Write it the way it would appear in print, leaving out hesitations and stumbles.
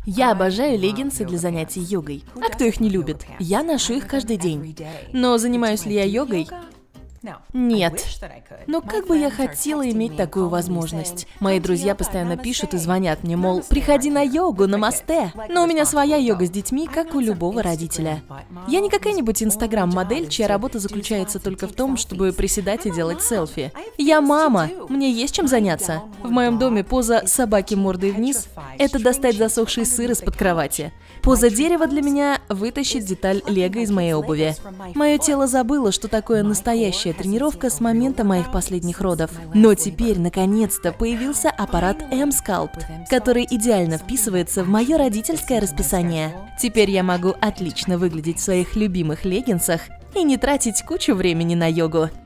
Я обожаю леггинсы для занятий йогой. А кто их не любит? Я ношу их каждый день. Но занимаюсь ли я йогой? Нет. Но как бы я хотела иметь такую возможность. Мои друзья постоянно пишут и звонят мне, мол, приходи на йогу, намасте. Но у меня своя йога с детьми, как у любого родителя. Я не какая-нибудь инстаграм-модель, чья работа заключается только в том, чтобы приседать и делать селфи. Я мама, мне есть чем заняться. В моем доме поза собаки мордой вниз – это достать засохший сыр из-под кровати. Поза дерева для меня – вытащить деталь лего из моей обуви. Мое тело забыло, что такое настоящая тренировка с момента моих последних родов. Но теперь, наконец-то, появился аппарат M-Sculpt, который идеально вписывается в мое родительское расписание. Теперь я могу отлично выглядеть в своих любимых леггинсах и не тратить кучу времени на йогу.